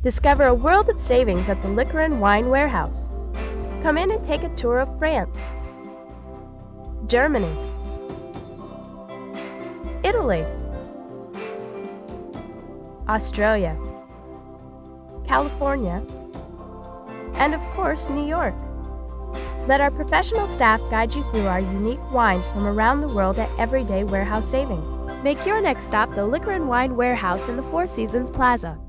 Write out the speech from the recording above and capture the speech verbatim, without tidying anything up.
Discover a world of savings at the Liquor and Wine Warehouse. Come in and take a tour of France, Germany, Italy, Australia, California, and of course, New York. Let our professional staff guide you through our unique wines from around the world at Everyday Warehouse Savings. Make your next stop the Liquor and Wine Warehouse in the Four Seasons Plaza.